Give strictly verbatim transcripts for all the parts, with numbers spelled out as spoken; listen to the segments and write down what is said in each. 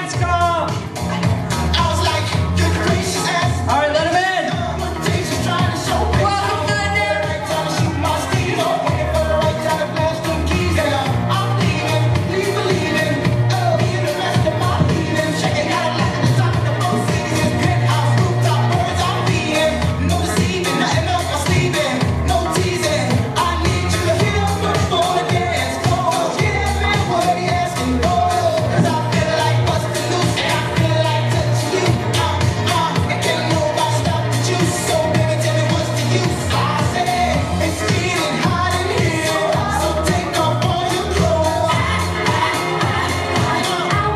dance. Come on. I was like, good gracious ass. All right, let him in. Welcome to the dance. Right time to shoot my steam. Waiting for the right time to blast them keys. I'm leaving, leave believing. Oh, being the rest of my healing. Checking out a lot of the top of the boat. Seeing his penthouse, rooftop birds I'm being. No deceiving, nothing else but sleeping. No teasing. I need you to hit up with the phone and dance. Oh, get that man what he asking for. Cause I feel like busting loose. And I feel like touching you. Uh, uh, and can't nobody stop the juice. So baby, tell me what's the use? I said, it's getting hot in here. So take off all your clothes. Uh, uh, uh,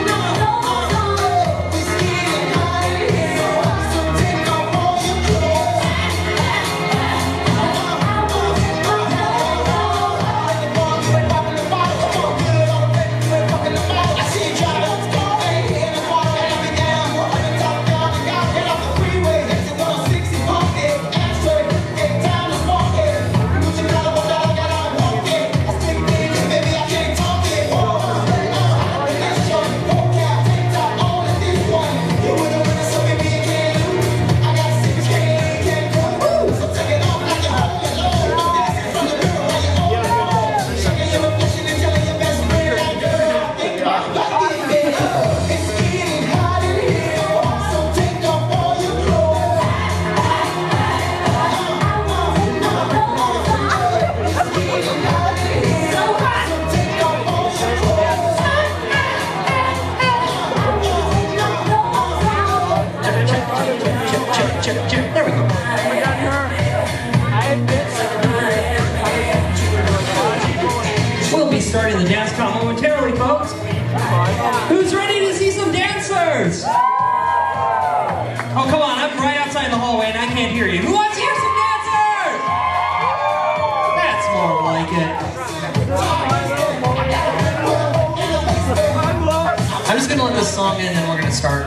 uh, it's getting hot in here. So take off all your clothes. There we go. We'll be starting the dance comp momentarily, folks. Who's ready to see some dancers? Oh, come on, I'm right outside the hallway and I can't hear you. Who wants to hear some dancers? That's more like it. I'm just gonna let this song in and then we're gonna start.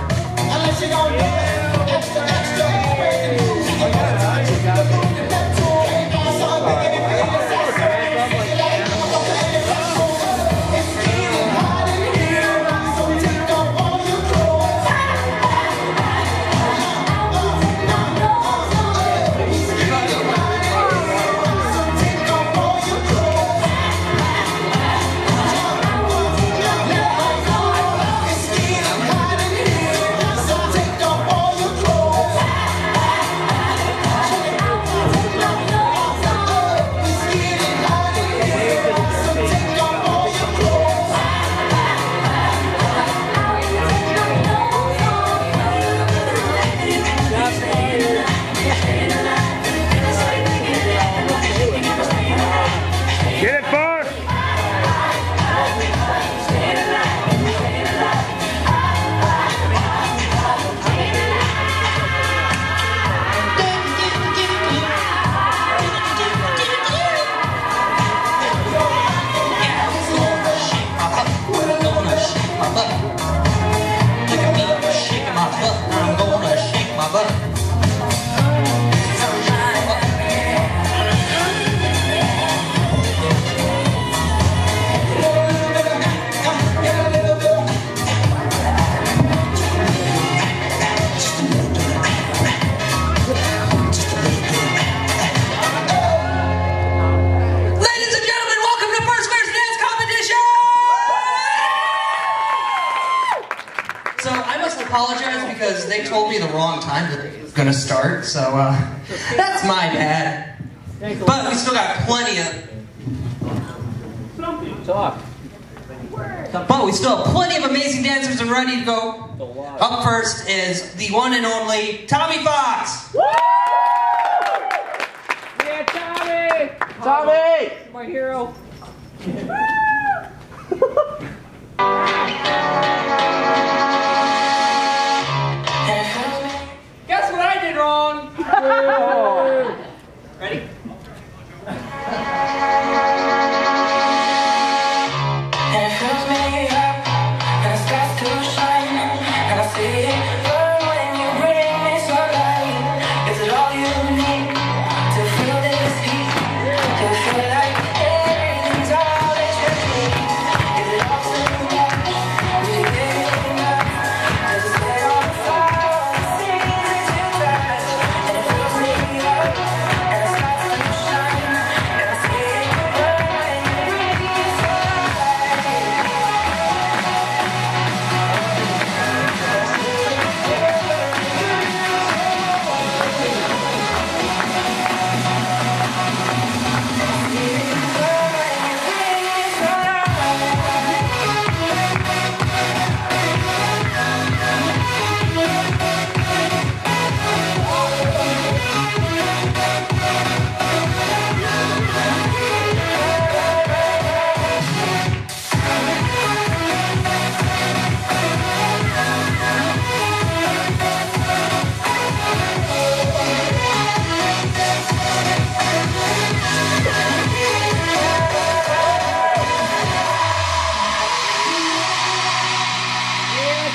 Apologize because they told me the wrong time that it was gonna start, so uh, that's my bad. But we still got plenty of. Talk. But we still have plenty of amazing dancers and ready to go. Up first is the one and only Tommy Fox. Woo! Yeah, Tommy! Tommy! My hero. Guess what I did wrong? Ready? Like everything's all that you need. Is it all too much?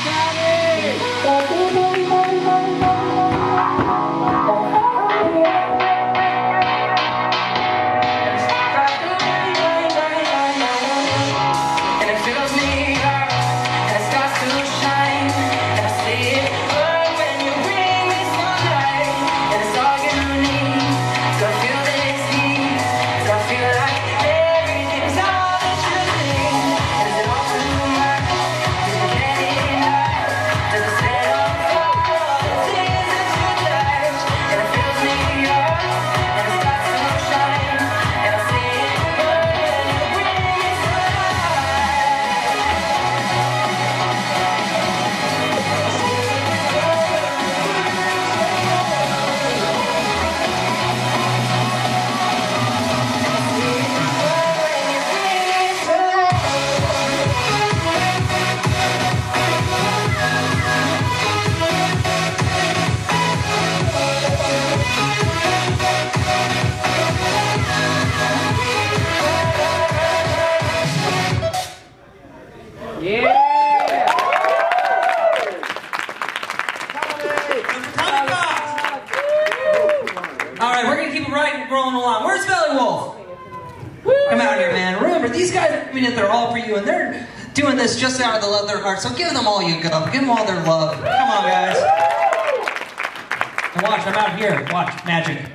Doing this just out of the love of their heart, so give them all you got. Give them all their love. Come on, guys. And watch, I'm out here. Watch, magic.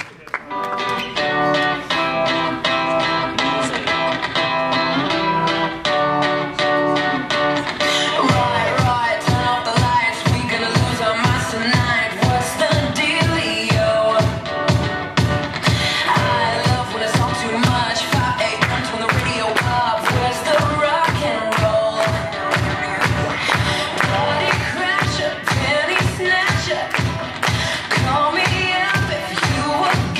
Call me up if you were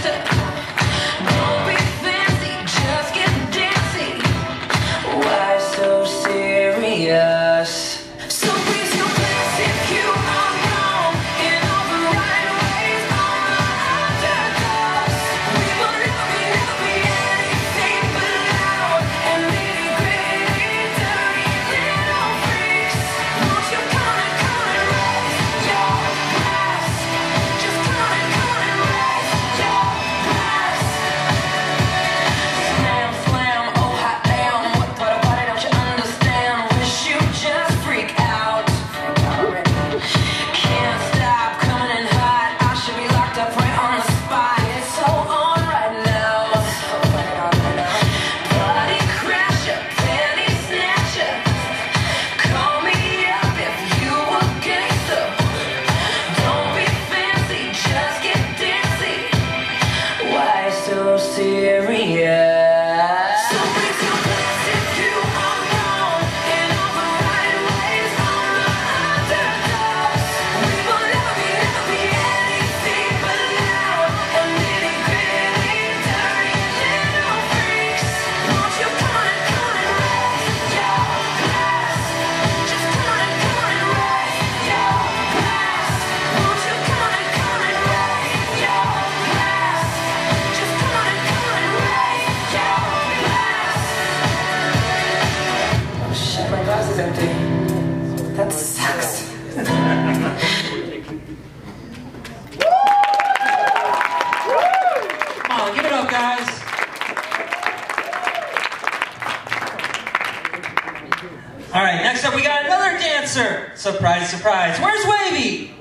All right, next up we got another dancer. Surprise, surprise. Where's Wavy?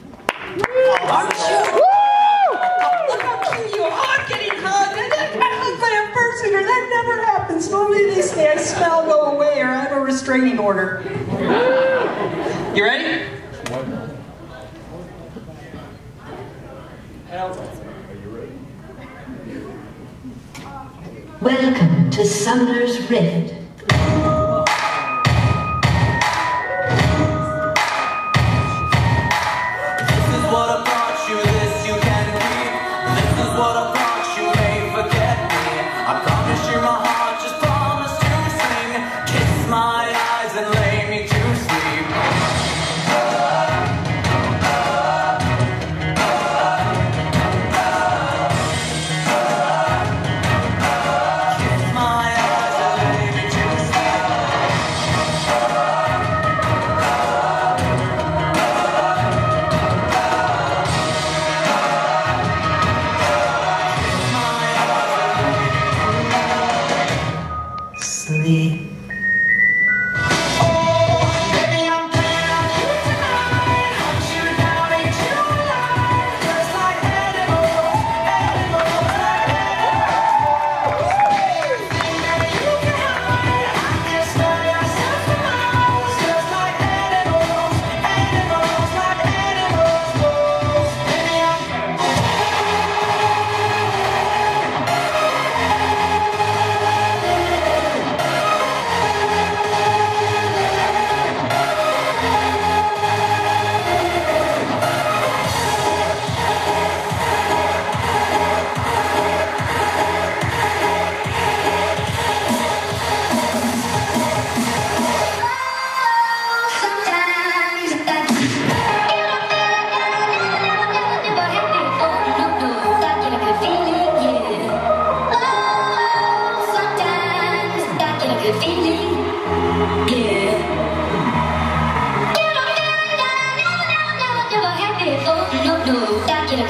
Aren't you? Look how cute you are. Oh, I'm getting hugged. I got hugged by a first grader. That never happens. Normally they say I smell, go away, or I have a restraining order. You ready? Welcome to Sumner's Red. Kiss my eyes and lay me to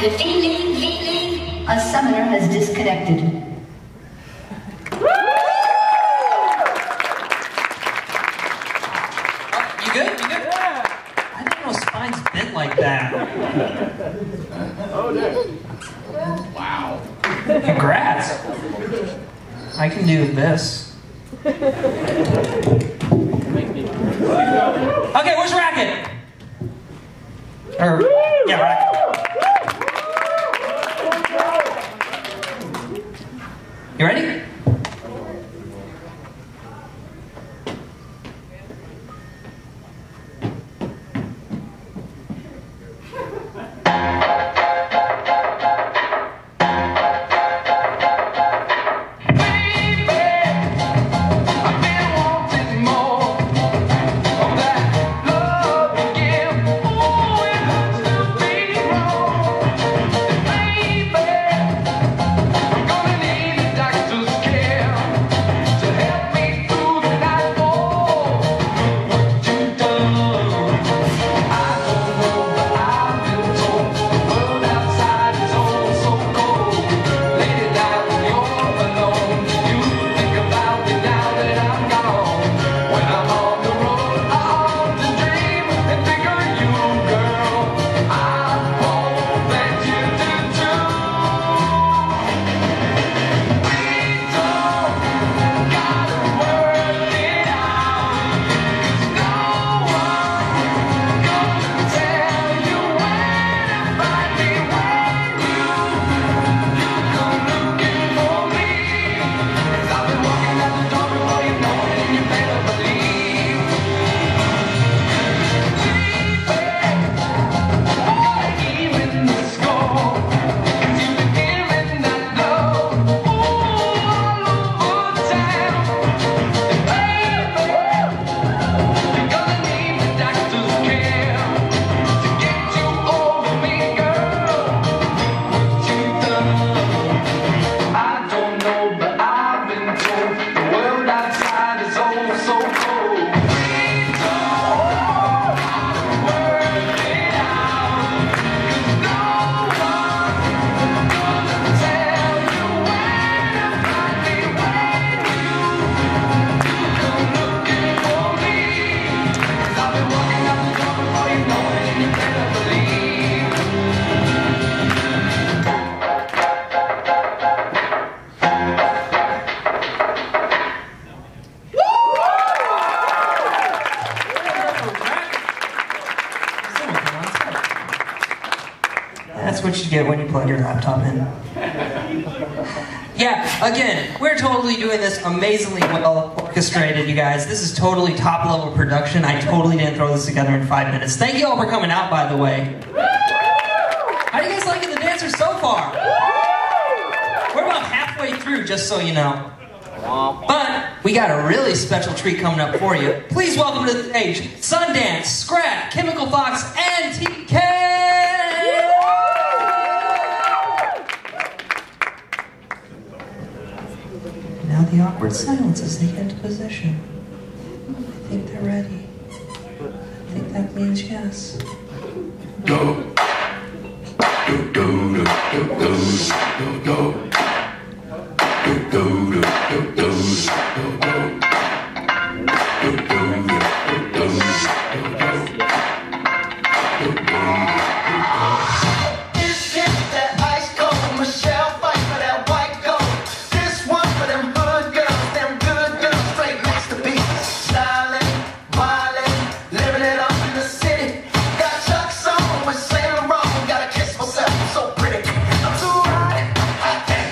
the feeling, feeling. A summoner has disconnected. You good? You good? Yeah. I didn't know spine's bent like that. Oh, dear. Wow. Congrats. I can do this. Okay, where's Racket? Or, yeah, Racket. You ready? That's what you get when you plug your laptop in. Yeah, again, we're totally doing this amazingly well orchestrated, you guys. This is totally top level production. I totally didn't throw this together in five minutes. Thank you all for coming out, by the way. How are you guys liking the dancers so far? We're about halfway through, just so you know. But we got a really special treat coming up for you. Please welcome to the stage Sundance, Scrap, Chemical Fox, and T K! Now the awkward silence as they get into position. I think they're ready. I think that means yes. Go. Go, go, go, go, go, go. Go, go, go, go, go, go, go. Go, go, go, go, go, go. Go, go, go. This hit that ice cold Michelle fight for that white gold. This one for them hood girls, them good girls, straight masterpieces. Styling, wildin', living it up in the city. Got Chuck's on with Sailor Moon, gotta kiss myself, I'm so pretty. I'm too hot, hot damn.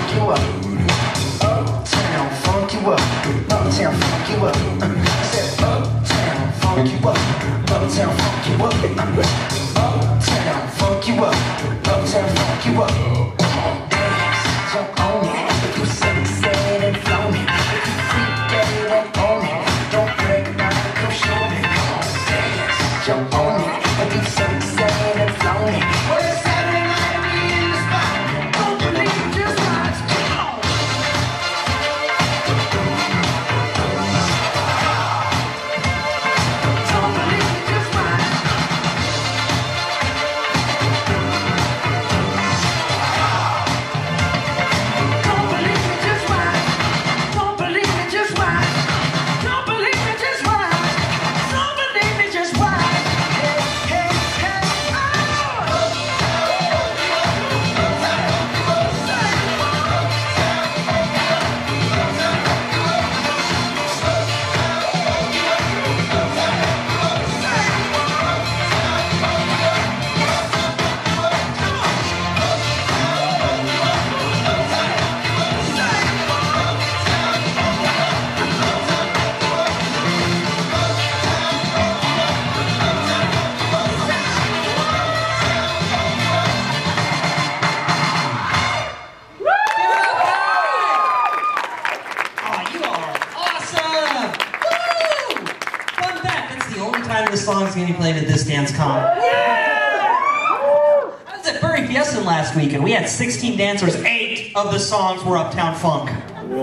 funk you up. Uptown, funk you up. Uptown, funk you up. I said uptown, funk you up. Uptown, funk you up. Uptown, funk you up. Uptown, funk you up. Dance, jump on it. If you sunset and flown it. If you freak dead and own it. Don't break now, come show me. Dance, jump on it. If you sunset and flown it. Well, it's Saturday night and we in the spot. Don't believe it, just watch. Come on. Don't believe it, just watch. Don't believe it, just watch. Don't believe it, just watch. Don't believe it, just watch. Don't believe it, just watch. Hey, hey, hey, oh! Oh, you all are awesome! Woo! Fun fact, that's the only time this song's gonna be played at this dance con. I was at Burry Fiesta last week and we had sixteen dancers. Eight of the songs were Uptown Funk.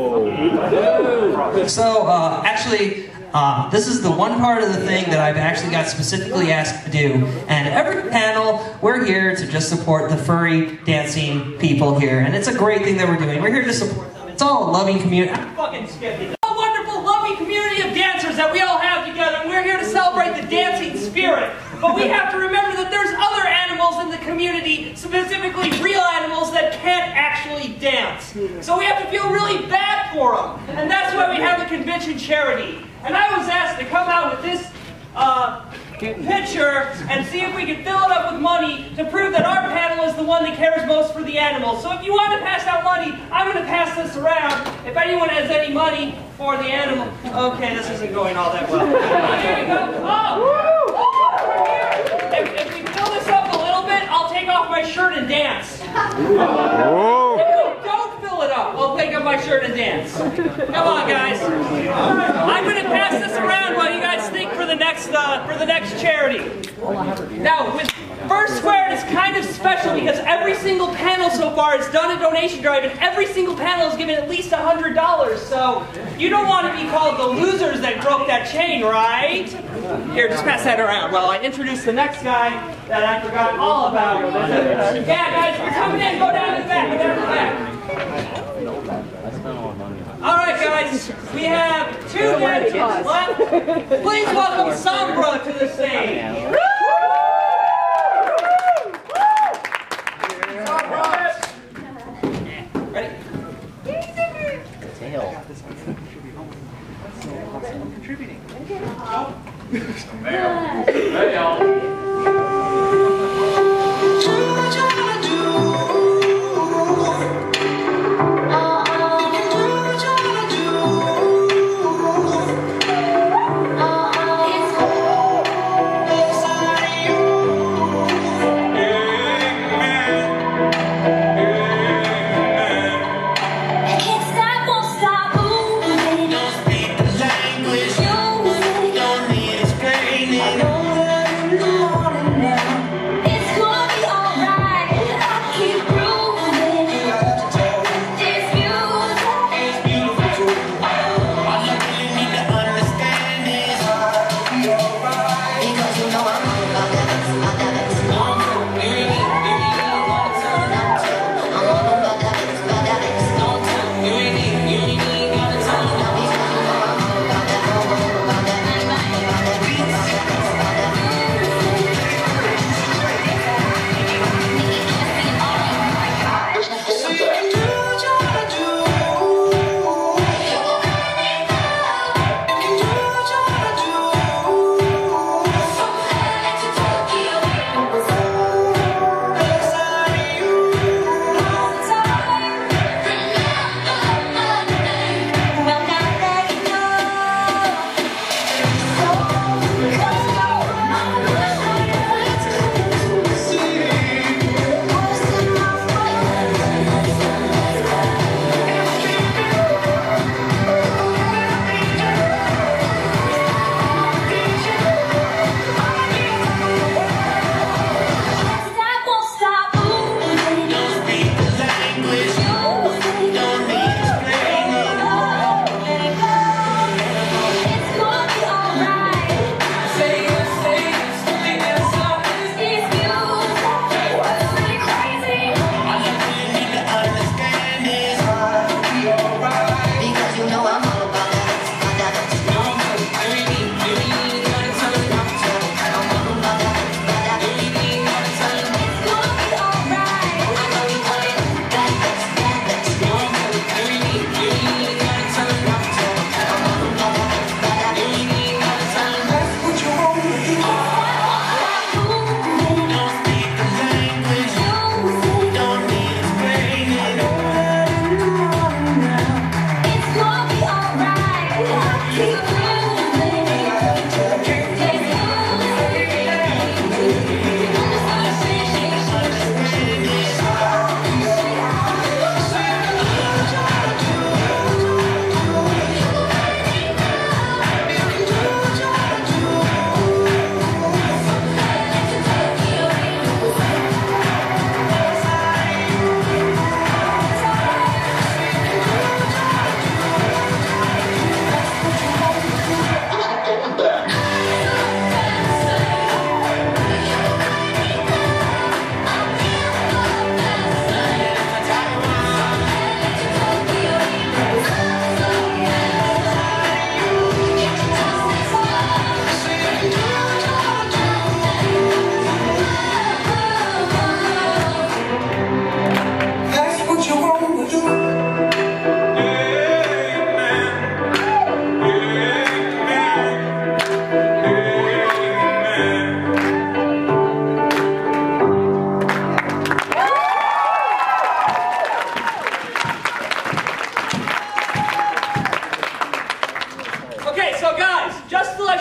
So, uh, actually, uh, this is the one part of the thing that I've actually got specifically asked to do. And every panel, we're here to just support the furry dancing people here. And it's a great thing that we're doing. We're here to support them. It's all a loving community. I'm fucking skipping. A wonderful, loving community of dancers that we all have together. And we're here to celebrate the dancing spirit. But we have to remember that there's other animals in the community, specifically real animals, that can't actually dance. So we have to feel really bad for them. And that's why we have the convention charity. And I was asked to come out with this uh, picture and see if we could fill it up with money to prove that our panel is the one that cares most for the animals. So if you want to pass out money, I'm going to pass this around. If anyone has any money for the animal. Okay, this isn't going all that well. Here you go. Oh! If, if we fill this up a little bit, I'll take off my shirt and dance. Whoa. If we don't fill it up, I'll take off my shirt and dance. Come on, guys. I'm going to pass this around while you guys think for the next uh, for the next charity. Now, with First Square, it's kind of special because every single panel so far has done a donation drive, and every single panel has given at least one hundred dollars. So you don't want to be called the losers that broke that chain, right? Here, just pass that around while I introduce the next guy that I forgot all about. Yeah, guys, if you're coming in, go down to the back, go down to the back. Alright, guys, we have two dancers left. Please welcome Sombra to the stage. Ready? Tail. Contributing. Don't need explaining.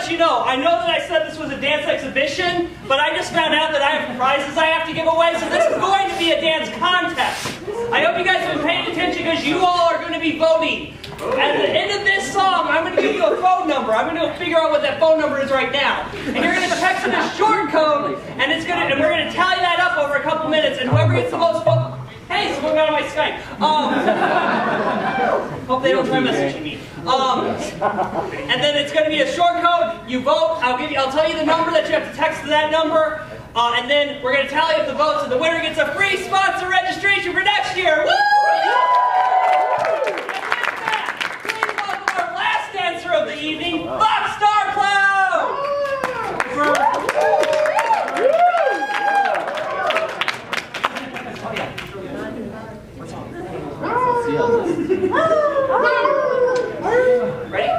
let you know, I know that I said this was a dance exhibition, but I just found out that I have prizes I have to give away, so this is going to be a dance contest. I hope you guys have been paying attention because you all are going to be voting. At the end of this song, I'm going to give you a phone number. I'm going to figure out what that phone number is right now. And you're going to text in a short code, and it's going to, and we're going to tally that up over a couple minutes, and whoever gets the most votes. Hey, someone got on my Skype. Um, hope they don't try messaging me. Um, and then it's going to be a short code. You vote. I'll give you. I'll tell you the number that you have to text to that number. Uh, and then we're going to tally up the votes, and the winner gets a free sponsor registration for next year. Woo! Please welcome our last dancer of the evening, Bob Star Cloud. Ready?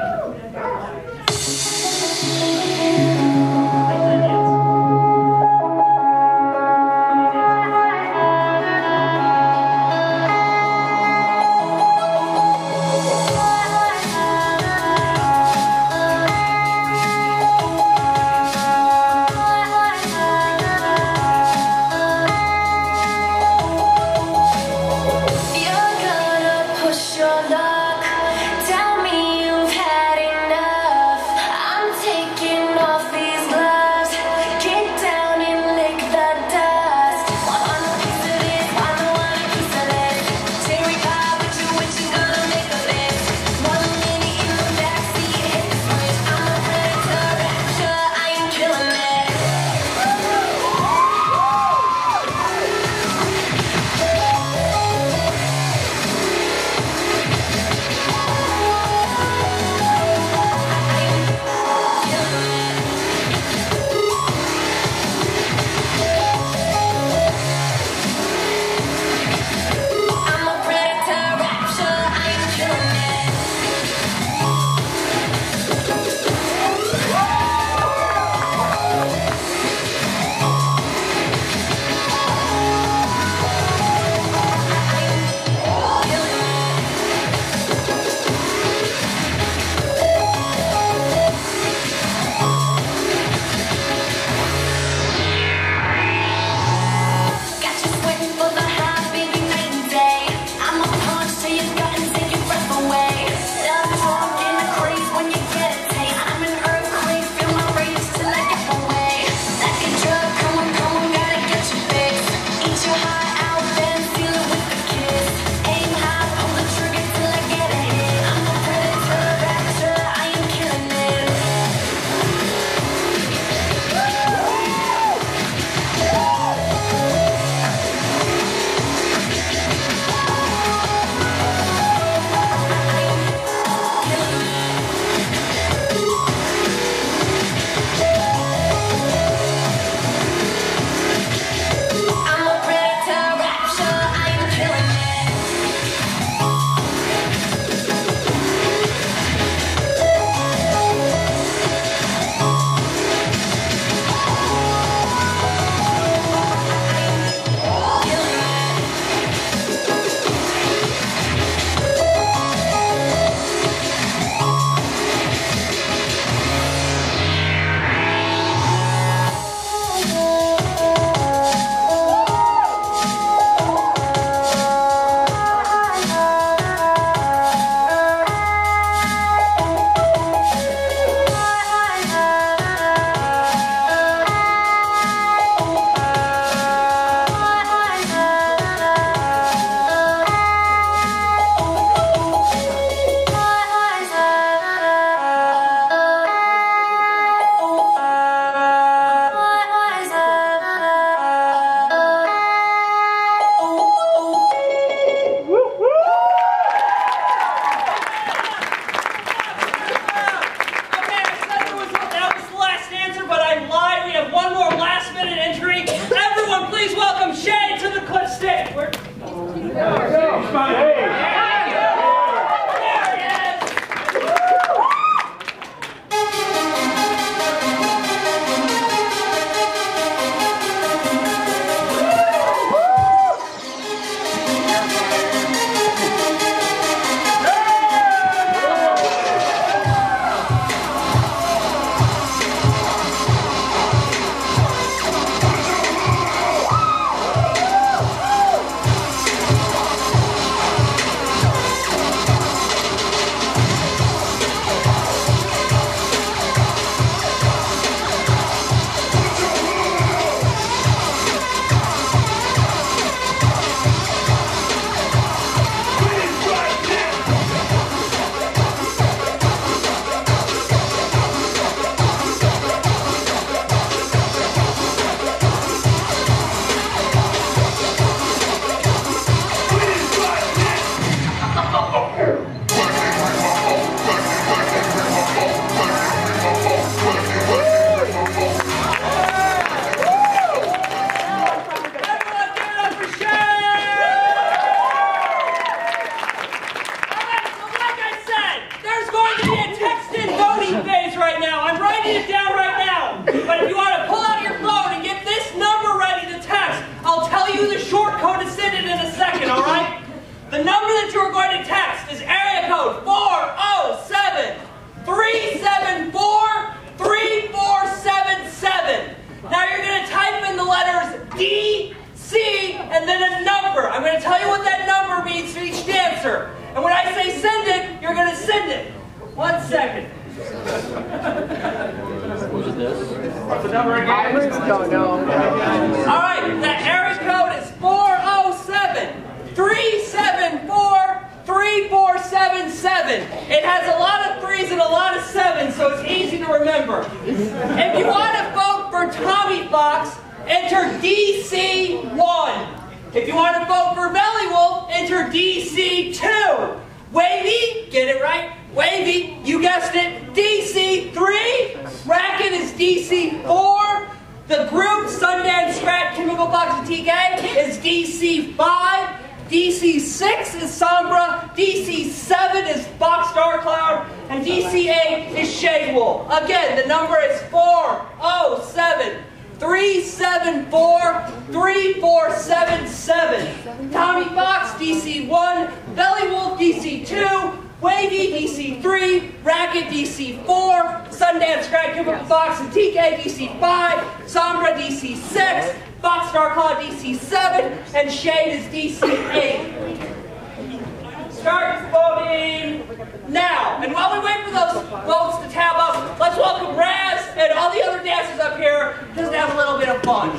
You're gonna push your love The number that you are going to text is area code four oh seven, three seven four, three four seven seven. Now you're going to type in the letters D, C, and then a number. I'm going to tell you what that number means to each dancer. And when I say send it, you're going to send it. One second. What's the number again? I don't know. All right, that area code is four oh seven, three seven four, three four seven seven. It has a lot of threes and a lot of sevens, so it's easy to remember. If you want to vote for Tommy Fox, enter D C one. If you want to vote for Belly Wolf, enter D C two. Wavy, get it right? Wavy, you guessed it, D C three. Racket is D C four. The group, Sundance, Strat, Chemical Box, and T K, is D C five. D C six is Sombra. D C seven is Box Star Cloud. And D C eight is Shade Wolf. Again, the number is four oh seven, three seven four, three four seven seven. Tommy Fox, D C one. Belly Wolf, D C two. Wavy, D C three, Racket, D C four, Sundance, Scratch, Chemical Box, and T K, D C five, Sombra, D C six, Box Star Claw, D C seven, and Shade is D C eight. Start voting now. And while we wait for those votes to tab up, let's welcome Raz and all the other dancers up here just to have a little bit of fun.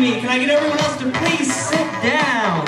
me. Can I get everyone else to please sit down?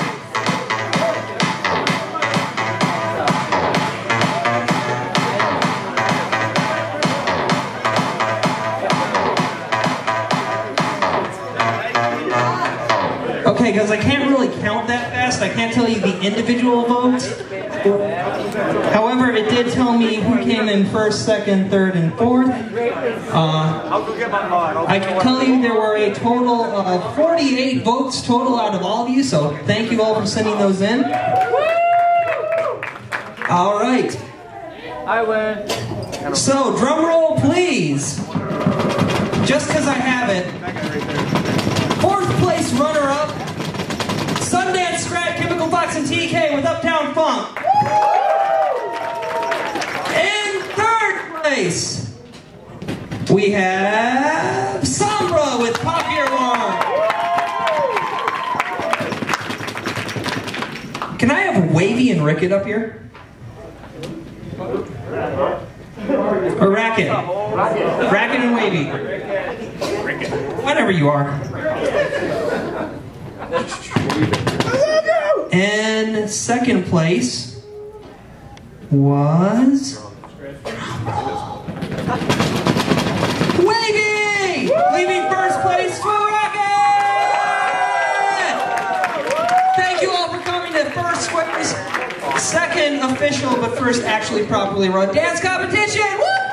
Okay, guys, I can't really count that fast. I can't tell you the individual votes. However, it did tell me who came in first, second, third, and fourth. Uh, I can tell you there were a total of forty-eight votes total out of all of you, so thank you all for sending those in. All right. I win. So, drum roll, please. Just because I have it. Fourth place runner-up, Sundance Scrat, Chemical Fox, and T K with Uptown Funk. In third place, we have Sombra with Pop Your Alarm. Can I have Wavy and Ricket up here? Or Racket? Racket and Wavy. Whatever you are. And second place was Wavy! Leaving first place for Rocket! Thank you all for coming to First Square's second official, but first actually properly run dance competition! Woo!